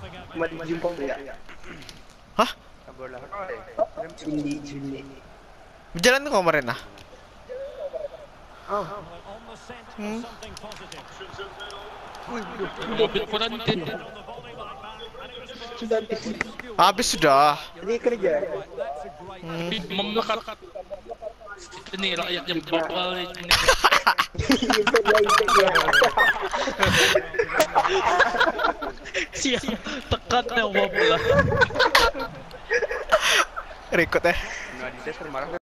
Cuma jumpa ya. Hah? Sabarlah. Juli. Berjalan tuh kemarin nah. Oh. Mobil ko nanti. Sudah Habis sudah. ini kerja. Mamlakat. Ini rakyat yang bakal ini. Siap tekan yang bola. Record Nah, di tes termarah.